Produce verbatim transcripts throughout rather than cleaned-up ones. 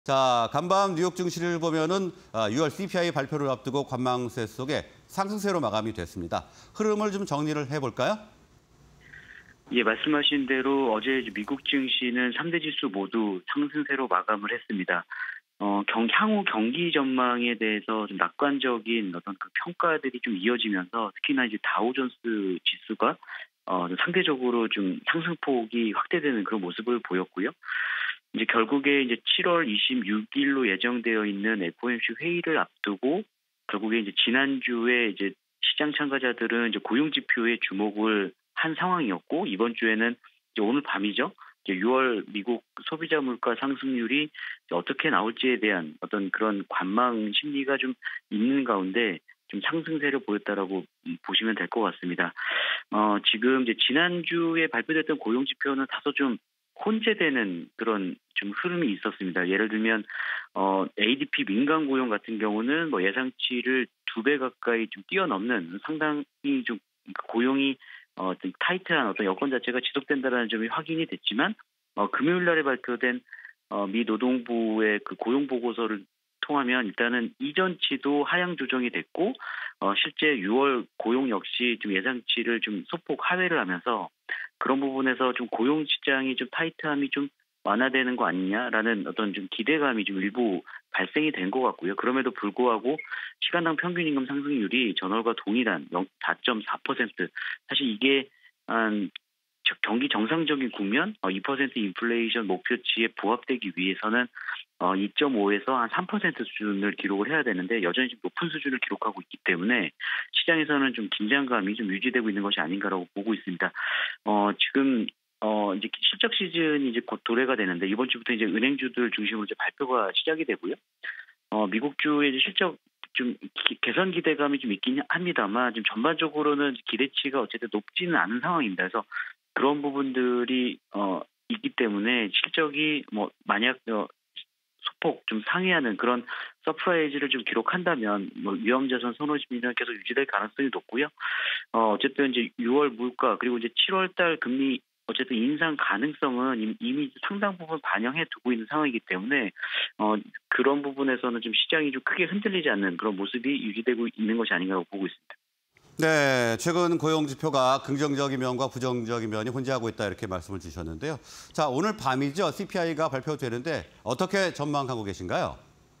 자, 간밤 뉴욕 증시를 보면은 아, 유월 씨피아이 발표를 앞두고 관망세 속에 상승세로 마감이 됐습니다. 흐름을 좀 정리를 해볼까요? 예, 말씀하신 대로 어제 이제 미국 증시는 삼 대 지수 모두 상승세로 마감을 했습니다. 어, 경, 향후 경기 전망에 대해서 좀 낙관적인 어떤 그 평가들이 좀 이어지면서 특히나 이제 다우존스 지수가 어, 좀 상대적으로 좀 상승폭이 확대되는 그런 모습을 보였고요. 이제 결국에 이제 칠월 이십육일로 예정되어 있는 에프오엠씨 회의를 앞두고 결국에 이제 지난주에 이제 시장 참가자들은 이제 고용 지표에 주목을 한 상황이었고 이번 주에는 이제 오늘 밤이죠. 이제 유월 미국 소비자 물가 상승률이 이제 어떻게 나올지에 대한 어떤 그런 관망 심리가 좀 있는 가운데 좀 상승세를 보였다라고 보시면 될 것 같습니다. 어, 지금 이제 지난주에 발표됐던 고용 지표는 다소 좀 혼재되는 그런 좀 흐름이 있었습니다. 예를 들면 어, 에이디피 민간 고용 같은 경우는 뭐 예상치를 두 배 가까이 좀 뛰어넘는 상당히 좀 고용이 어, 좀 타이트한 어떤 여건 자체가 지속된다는 점이 확인이 됐지만 어, 금요일 날에 발표된 어, 미 노동부의 그 고용 보고서를 통하면 일단은 이전치도 하향 조정이 됐고 어, 실제 유월 고용 역시 좀 예상치를 좀 소폭 하회를 하면서 그런 부분에서 좀 고용 시장이 좀 타이트함이 좀 완화되는 거 아니냐라는 어떤 좀 기대감이 좀 일부 발생이 된 것 같고요. 그럼에도 불구하고 시간당 평균 임금 상승률이 전월과 동일한 사 점 사 퍼센트. 사실 이게 한 경기 정상적인 국면 이 퍼센트 인플레이션 목표치에 부합되기 위해서는 이 점 오에서 한 삼 퍼센트 수준을 기록을 해야 되는데 여전히 좀 높은 수준을 기록하고 있기 때문에 시장에서는 좀 긴장감이 좀 유지되고 있는 것이 아닌가라고 보고 있습니다. 어, 지금 어, 이제 실적 시즌이 이제 곧 도래가 되는데 이번 주부터 이제 은행주들 중심으로 이제 발표가 시작이 되고요. 어, 미국주의 이제 실적 좀 기, 개선 기대감이 좀 있긴 합니다만 좀 전반적으로는 기대치가 어쨌든 높지는 않은 상황입니다. 그래서 그런 부분들이 어, 있기 때문에 실적이 뭐 만약 어, 소폭 좀 상회하는 그런 서프라이즈를 좀 기록한다면 뭐 위험자산 선호 심리는 계속 유지될 가능성이 높고요. 어, 어쨌든 이제 유월 물가 그리고 이제 칠월 달 금리 어쨌든 인상 가능성은 이미 상당 부분 반영해 두고 있는 상황이기 때문에 어, 그런 부분에서는 좀 시장이 좀 크게 흔들리지 않는 그런 모습이 유지되고 있는 것이 아닌가라고 보고 있습니다. 네, 최근 고용 지표가 긍정적인 면과 부정적인 면이 혼재하고 있다 이렇게 말씀을 주셨는데요. 자, 오늘 밤이죠. 씨피아이가 발표되는데 어떻게 전망하고 계신가요?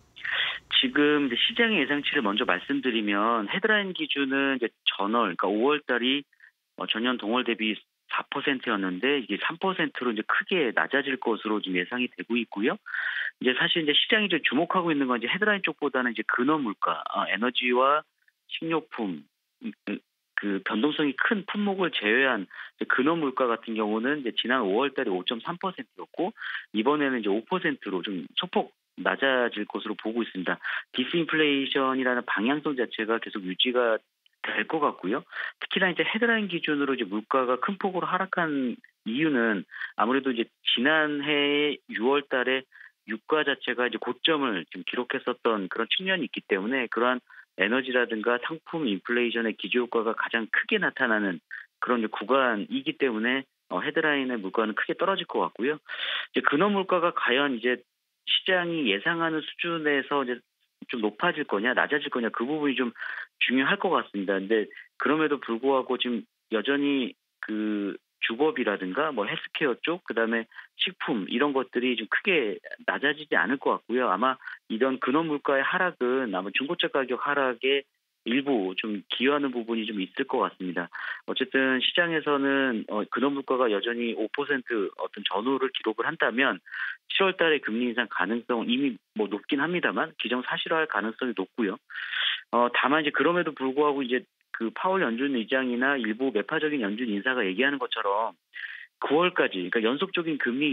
지금 이제 시장의 예상치를 먼저 말씀드리면 헤드라인 기준은 이제 전월, 그러니까 오월 달이 전년 동월 대비 사 퍼센트였는데 이게 삼 퍼센트로 이제 크게 낮아질 것으로 지금 예상이 되고 있고요. 이제 사실 이제 시장이 이제 주목하고 있는 건 이제 헤드라인 쪽보다는 이제 근원 물가, 어, 에너지와 식료품 그, 그 변동성이 큰 품목을 제외한 근원 물가 같은 경우는 이제 지난 오월 달에 오 점 삼 퍼센트였고 이번에는 이제 오 퍼센트로 좀 소폭 낮아질 것으로 보고 있습니다. 디스인플레이션이라는 방향성 자체가 계속 유지가 될 것 같고요. 특히나 이제 헤드라인 기준으로 이제 물가가 큰 폭으로 하락한 이유는 아무래도 이제 지난해 유월 달에 유가 자체가 이제 고점을 좀 기록했었던 그런 측면이 있기 때문에 그러한 에너지라든가 상품 인플레이션의 기저효과가 가장 크게 나타나는 그런 이제 구간이기 때문에 헤드라인의 물가는 크게 떨어질 것 같고요. 이제 근원 물가가 과연 이제 시장이 예상하는 수준에서 이제 좀 높아질 거냐, 낮아질 거냐 그 부분이 좀 중요할 것 같습니다. 근데 그럼에도 불구하고 지금 여전히 그 주거비라든가 뭐 헬스케어 쪽, 그다음에 식품 이런 것들이 좀 크게 낮아지지 않을 것 같고요. 아마 이런 근원 물가의 하락은 아마 중고차 가격 하락에 일부 좀 기여하는 부분이 좀 있을 것 같습니다. 어쨌든 시장에서는 어, 근원 물가가 여전히 오 퍼센트 어떤 전후를 기록을 한다면 칠월 달에 금리 인상 가능성 이미 뭐 높긴 합니다만 기정사실화할 가능성이 높고요. 어, 다만 이제 그럼에도 불구하고 이제 그 파월 연준 의장이나 일부 매파적인 연준 인사가 얘기하는 것처럼 구월까지 그러니까 연속적인 금리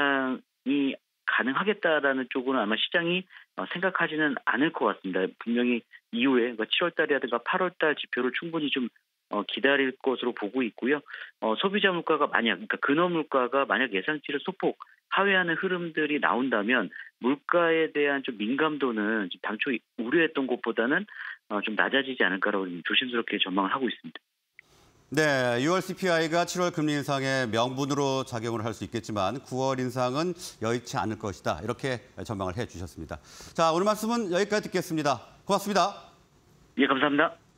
인상이 가능하겠다라는 쪽으로는 아마 시장이 생각하지는 않을 것 같습니다. 분명히 이후에 그러니까 칠월 달이라든가 팔월 달 지표를 충분히 좀 어, 기다릴 것으로 보고 있고요. 어, 소비자 물가가 만약 그러니까 근원 물가가 만약 예상치를 소폭 하회하는 흐름들이 나온다면 물가에 대한 좀 민감도는 당초 우려했던 것보다는 어, 좀 낮아지지 않을까라고 조심스럽게 전망을 하고 있습니다. 네, 유월 씨피아이가 칠월 금리 인상의 명분으로 작용을 할 수 있겠지만 구월 인상은 여의치 않을 것이다. 이렇게 전망을 해주셨습니다. 자, 오늘 말씀은 여기까지 듣겠습니다. 고맙습니다. 예, 감사합니다.